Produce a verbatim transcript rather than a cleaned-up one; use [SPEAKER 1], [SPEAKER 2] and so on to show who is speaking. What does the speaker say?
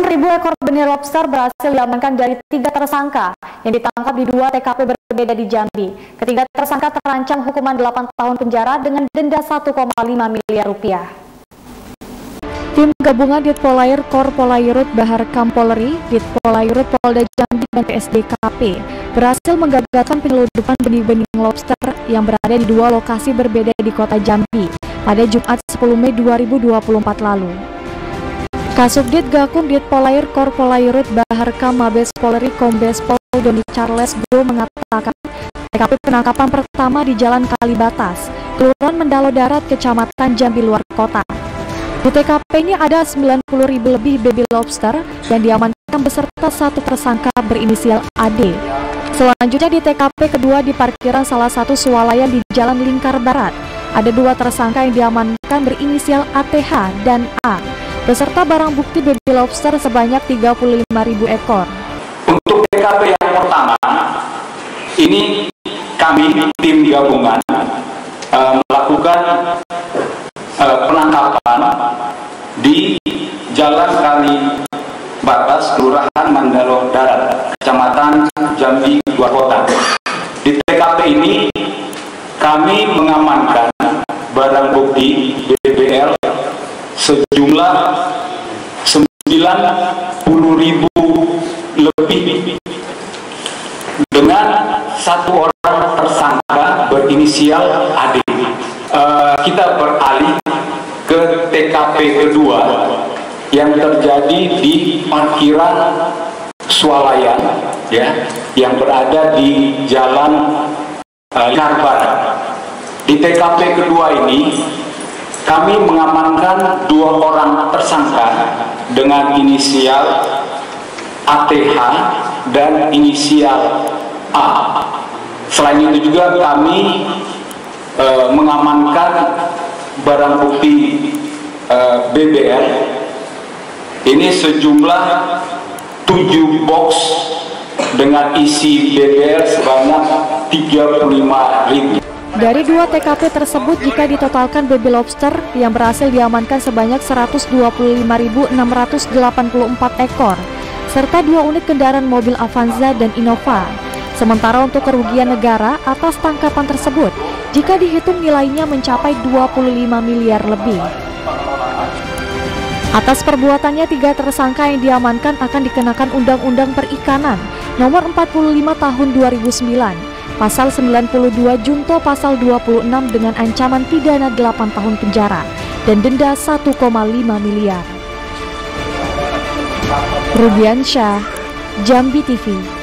[SPEAKER 1] Ratusan ribu ekor benih lobster berhasil diamankan dari tiga tersangka yang ditangkap di dua T K P berbeda di Jambi. Ketiga tersangka terancam hukuman delapan tahun penjara dengan denda satu koma lima miliar rupiah. Tim gabungan Ditpolair Korpolairut Bahar Kampolri, Ditpolairut Polda Jambi dan P S D K P berhasil menggagalkan penyeludupan benih-benih lobster yang berada di dua lokasi berbeda di kota Jambi pada Jumat sepuluh Mei dua ribu dua puluh empat lalu. Kasubdit Gakum Ditpolair Korpolairut Bahar Kam Mabes Polri Kombes Pol Doni Charles Go mengatakan T K P penangkapan pertama di Jalan Kalibatas, Kelurahan Mendalo Darat, Kecamatan Jambi luar kota. Di T K P ini ada sembilan puluh ribu lebih baby lobster yang diamankan beserta satu tersangka berinisial A D. Selanjutnya di T K P kedua di parkiran salah satu swalayan di Jalan Lingkar Barat, ada dua tersangka yang diamankan berinisial A T H dan A, beserta barang bukti baby lobster sebanyak tiga puluh lima ribu ekor.
[SPEAKER 2] Untuk T K P yang pertama, ini kami tim gabungan uh, melakukan uh, penangkapan di Jalan Kalibatas, Kelurahan Mandalo Darat, Kecamatan Jambi luar kota. Di T K P ini kami mengamankan barang bukti B B L sejumlah sembilan puluh ribu lebih dengan satu orang tersangka berinisial A D. Uh, kita beralih ke T K P kedua yang terjadi di parkiran swalayan, ya, yang berada di Jalan uh, Lingkar Barat. Di T K P kedua ini kami mengamankan dua orang tersangka dengan inisial A T H dan inisial A. Selain itu juga kami e, mengamankan barang bukti e, B B L ini sejumlah tujuh box dengan isi B B L sebanyak tiga puluh lima ribu.
[SPEAKER 1] Dari dua T K P tersebut, jika ditotalkan baby lobster yang berhasil diamankan sebanyak seratus dua puluh lima ribu enam ratus delapan puluh empat ekor, serta dua unit kendaraan mobil Avanza dan Innova. Sementara untuk kerugian negara atas tangkapan tersebut, jika dihitung nilainya mencapai dua puluh lima miliar lebih. Atas perbuatannya, tiga tersangka yang diamankan akan dikenakan Undang-Undang Perikanan Nomor empat puluh lima Tahun dua ribu sembilan, Pasal sembilan puluh dua Junto Pasal dua puluh enam dengan ancaman pidana delapan tahun penjara dan denda satu koma lima miliar. Rubiansyah, Jambi T V.